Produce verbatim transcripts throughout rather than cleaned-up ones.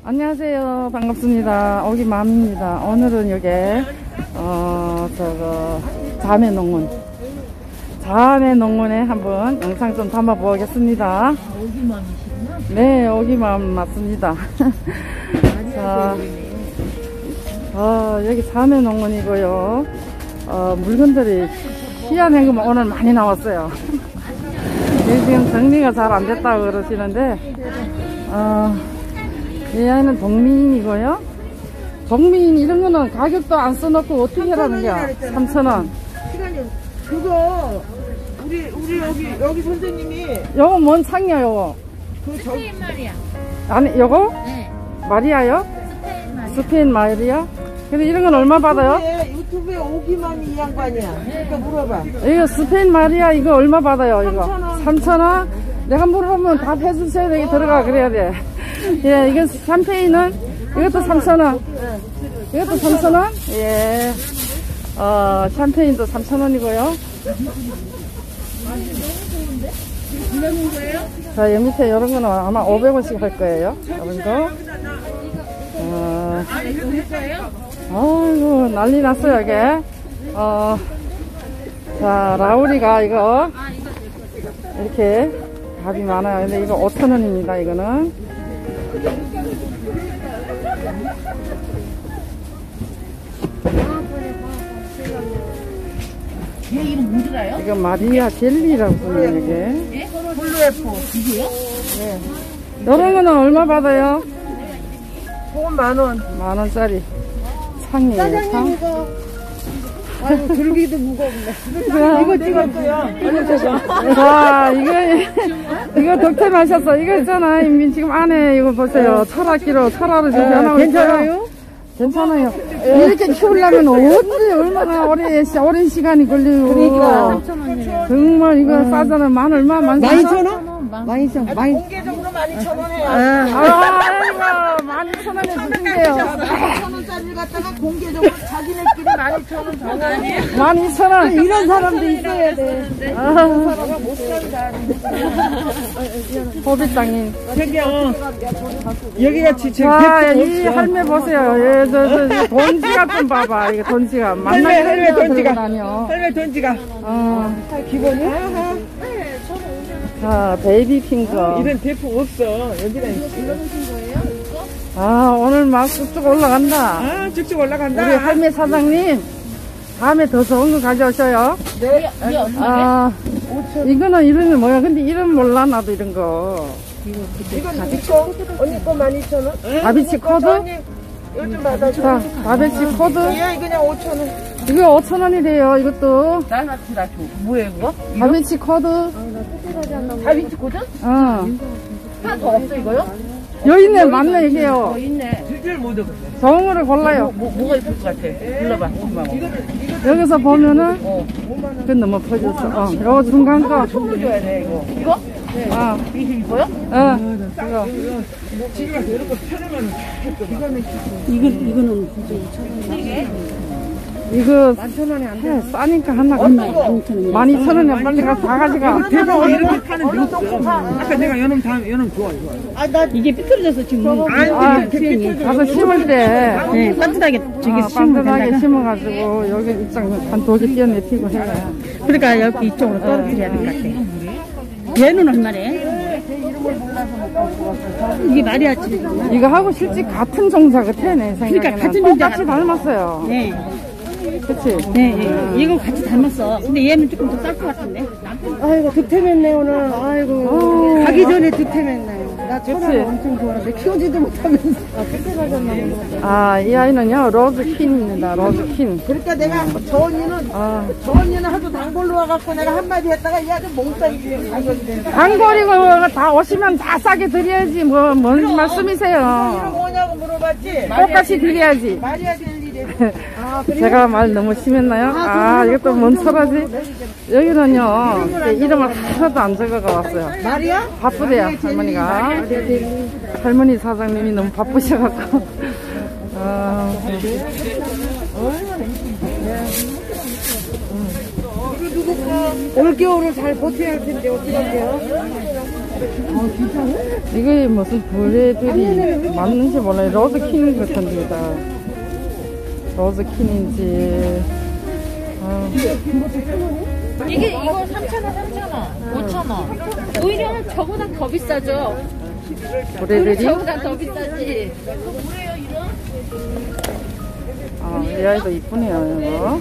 안녕하세요. 반갑습니다. 오기맘입니다. 오늘은 여기 어 저거 자매농원 자매농원에 한번 영상 좀 담아 보겠습니다. 오기맘이시구나? 네, 오기맘 맞습니다. 자, 어, 여기 자매농원이고요. 어, 물건들이 희한한 거 오늘 많이 나왔어요. 지금 정리가 잘 안 됐다고 그러시는데, 어, 이 아이는 동민이고요. 동민 이런 거는 가격도 안 써놓고 어떻게 하라는 거야? 삼천 원. 시간이 그거 우리 우리 여기 여기 선생님이 요거 뭔 창이야, 요거? 그 저 스페인 말이야. 아니, 요거? 네. 마리아요? 스페인 말이야. 스페인 마리아? 근데 이런 건 얼마 받아요? 유튜브에, 유튜브에 오기맘이 이 양반이야. 그러니까 물어봐. 이거 스페인 마리아 이거 얼마 받아요? 이거 삼천 원. 삼천 원? 내가 물어보면 답해주셔야 되게 들어가 그래야 돼. 예, 이거 샴페인은 이것도 삼천 원. 이것도 삼천 원? 예. 어, 샴페인도 삼천 원이고요. 자, 여기 밑에 이런 거는 아마 오백 원씩 할 거예요. 이런 거. 어, 아이고, 난리 났어요, 이게. 어, 자, 라우리가 이거, 이렇게 값이 많아요. 근데 이거 오천 원입니다, 이거는. 얘 이름 뭔지라요? 이거 마리아 젤리라고 부르는 이게. 예? 블루에프. 이게요? 네. 이런 거는 얼마 받아요? 그건 만 원. 만 원짜리. 창이에요, 창. 이거. 아이고 들기도 무겁네. 자, 이거 찍었어요. 이거 찍어. 자, 이거, 이거 덕태 마셨어. 이거 있잖아. 이미 지금 안에 이거 보세요. 철학기로, 철화로 지금 변하고 있어요. 괜찮아요? 괜찮아요. 이렇게 키우려면 언제 얼마나 오래, 오랜 시간이 걸리고. 그러니까. 정말 이거 싸잖아요. 만 얼마? 만 만 삼천 이천 원? 만 이천 원. 만 공개적으로 만 이천 원 해요. 아이고, 만 이천 원에 주신대요. 만 이천 원짜리를 갖다가 공개적으로 자기네끼리 만 이천 원 정하니. 만 이천 원. 이런 사람도 있어야 돼. 아, 못 산다. 호빗장인. 저기요. 여기가 지금 자, 이 할매 보세요. 예, 저, 저, 저, 돈지갑 좀 봐봐. 이거 돈지갑. 만나게 할매, 할매 돈지갑. 다녀. 할매 돈지가. 어, 기본이? 자, 베이비 핑거. 이런 대포 없어. 여기다. 아, 오늘 막 쭉쭉 올라간다. 아, 쭉쭉 올라간다. 우리 할매 사장님, 다음에 더 좋은 거 가져오셔요. 네. 이게 어떻게? 아, 이거는 이름이 뭐야? 근데 이름 몰라, 나도 이런 거. 이건 네 거? 언니 거 만 이천 원? 다비치 코드? 요즘 받아줘. 자, 다비치 코드? 예, 그냥 오천 원. 이거 오천 원이래요, 이것도. 나, 나, 나 줘. 뭐예요, 그거? 다비치 코드? 다빈치 코드? 어. 하나 더 없어, 이거요? 여기 있네, 맞네, 이게요. 어, 있네. 들들 못 얻어. 좋은 거를 골라요. 뭐, 뭐가 있을 것 같아? 불러봐. 고마워. 여기서 보면은, 어. 그건 너무 퍼졌어. 어, 요 중간 거. 손도 줘야 돼, 이거. 이거? 어, 이게 이거요? 어, 이거. 집에 이런 거 편하면 이거 만천 원이 안 돼. 싸니까 하나 만 이천 원에 빨리 가서 다 가져가. 대박 이렇게 파는 데 없어. 아까 내가 연음 다 연음 좋아 좋아. 아, 나 이게 삐뚤어져서 지금. 아, 가서 심을 때, 네, 따뜻하게 저기 아, 심으면 반듯하게 된다가. 심어가지고, 여기 입장 한 두 개 띄어내피고 해요. 그러니까 여기 이쪽으로 떨어뜨려야 될 것 같아. 얘는 얼마래? 이게 마리아치. 이거 하고 실제 같은 종자 같아, 내 생각에는. 그러니까 같은 종자 똑같이 닮았어요. 네. 그치? 네, 네. 이거 같이 닮았어. 근데 얘는 조금 더 쌀 것 같은데. 아이고 득템했네 오늘. 아이고 어. 가기 전에 득템했네요. 나 그치? 천하를 엄청 좋아하는데 키우지도 못하면서. 아, 이 아이는요, 로즈퀸입니다, 로즈퀸. 그러니까 내가 저 언니는 아, 저 언니는 하도 단골로 와갖고 내가 한마디 했다가 이 아주 몽땅이 가거든. 단골이고 다 오시면 다 싸게 드려야지, 뭐, 뭔 말씀이세요. 이거 뭐냐고 물어봤지. 똑같이 드려야지. 말이야 될 일이. 아 그래? 제가 말 너무 심했나요? 아, 이것도 뭔 소라지? 여기는요, 이름을 하나도 안 적어가 왔어요. 말이야? 바쁘대요, 할머니가. 할머니 사장님이 너무 바쁘셔갖고. 아, 올겨울을 잘 버텨야 할 텐데 어떻게 할게요? 이게 무슨 불애들이 맞는지 몰라요. 로즈킨 같은데, 다. 로즈킨인지. 아. 이게 이거 삼천 원, 삼천 원, 오천 원. 오히려 저보다 더 비싸죠. 불애들이? 저보다 더 비싸지. 아, 이 아이도 이쁘네요, 이거.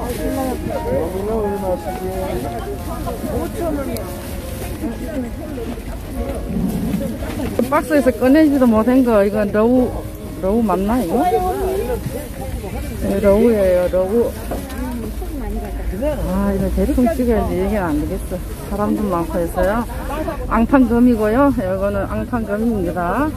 박스에서 꺼내지도 못한 거, 이거 러우, 러우 맞나, 이거? 네, 러우예요, 러우. 아, 이거 대충 찍어야지. 얘기는 안 되겠어. 사람도 많고 해서요. 앙팡금이고요. 이거는 앙팡금입니다.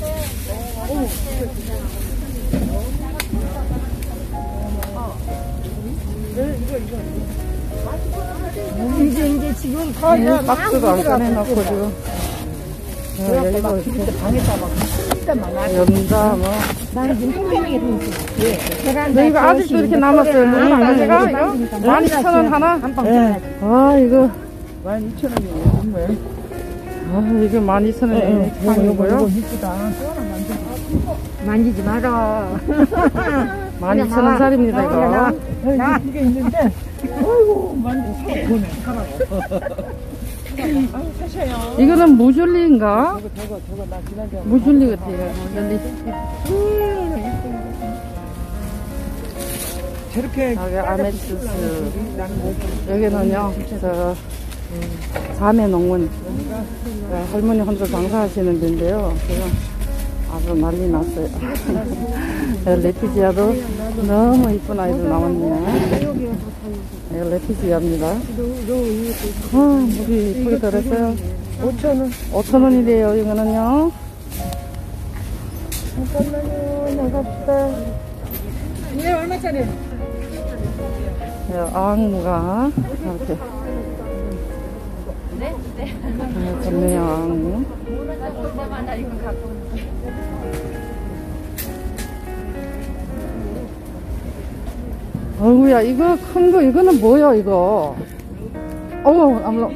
이제 이제 지금 네, 박스도 안 꺼내놓고 지금. 어, 여기도 이렇게 방에다 막 진짜 많아. 연다, 뭐. 나는 지금 팽팽하게 돼 있어. 예. 근데 이거 아직도 이렇게 남았어요. 너무 많아, 제가? 이거? 만 이천 원 하나? 예. 아, 이거. 만 이천 원이에요. 정말. 아, 이거 만 이천 원에 탕이고요. 이쁘다. 만지지 마라. 만 이천 원짜리입니다, 이거. 나 이게 있는데. 아이고 만지지. 보내 사라고. 아니 사셔요. 이거는 무줄리인가? 저거 저거 저거 나 지난주에 무줄리 같아요, 무줄리. 저렇게 여기 아메티스. 여기는요, 저, 자매 농문. 네, 할머니 혼자 장사하시는 데인데요. 지금 아주 난리 났어요. 네, 레티지아도 너무 이쁜 아이들 나왔네요. 네, 레티지아입니다. 아, 물이 이쁘게 들었어요. 오천 원. 오천 원이래요, 이거는요. 잠깐만요. 나갑시다. 이게 얼마짜리? 네, 앙무가 이렇게. 네? 네. 네, 좋네요, 앙무. 얼마나 이거 갖고 오는 어우야, 이거 큰 거, 이거는 뭐야, 이거? 어우, 아무로.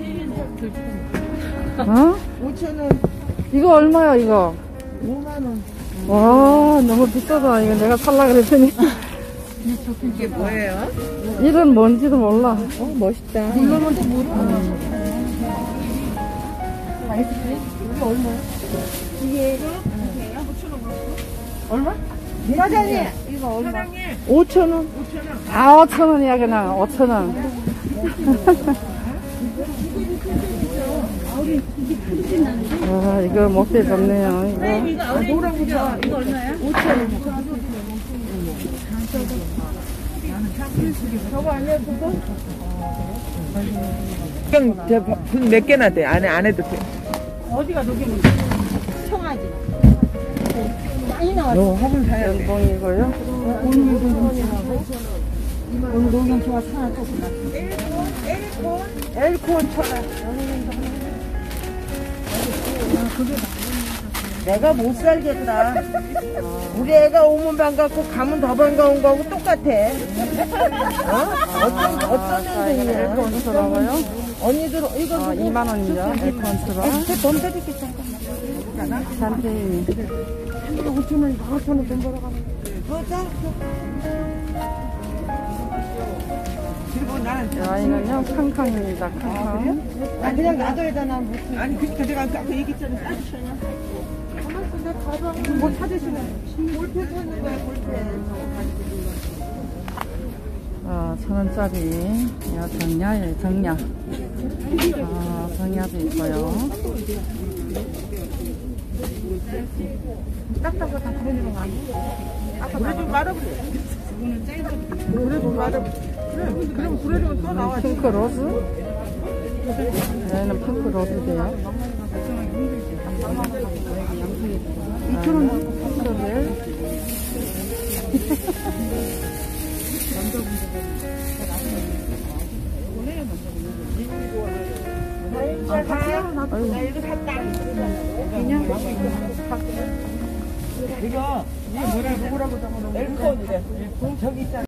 어? 오천 원. 이거 얼마야, 이거? 오만 원. 와, 너무 비싸다. 이거 내가 살라 그랬더니. 이게 뭐예요? 이런 뭔지도 몰라. 어 멋있다. 물론은 또 모르. 맛있지? 이게 얼마야? 이게 얼마? 사장님 이거 얼마? 오천 원. 아, 오천 원이야, 그냥. 오천 원. 아, 이거 목대 좋네요. 이거. 아, 노란 거 좋아. 이거 얼마야? 오천 원. 저거 아니야 그거? 그냥 몇 개나 돼? 안, 해, 안 해도 돼. 어디가 녹이면 청아지. 많이 나왔어. 너 화분 사야 돼. 연봉이고요. 오늘 오늘 녹용 좋아 하나 또 골랐어. 엘콘 엘콘 쳐라. 내가 못 살겠다. 우리 애가 오면 반갑고 가면 더 반가운 거하고 똑같아. 어? 어떤 어떤 인생이야? 에어컨스라고요? 언니들 이거 아, 누구? 이만 원이죠. 에어컨스라. 돈 드릴게 잠깐. 샴페인. 오천 원, 오천 원 돈 벌어가면. 그거자. 그리고 나는 이 아이는요, 캉캉입니다. 캉캉. 아 그냥 놔둬야 되나 무슨? 아니 그러니까 내가 아까 얘기했잖아. 따주셔야. 근데 가방 뭐 찾으시는? 볼펜 찾는 거야 볼펜. 아, 천 원짜리. 야, 정야에 정야. 아, 정야도 있고요. 딱딱하고 다 그러는 거 아니야? 물에 좀 말아버려. 물에 좀 말아. 그래, 그럼 물에 좀또 나와. 핑크 로즈? 얘는 핑크 로즈대요. 이천 원 핑크를. 아, 나 이거 샀다. 그냥 이거 이 뭐라 누구라고 적어놓은 엘콘이래. 저기 있잖아.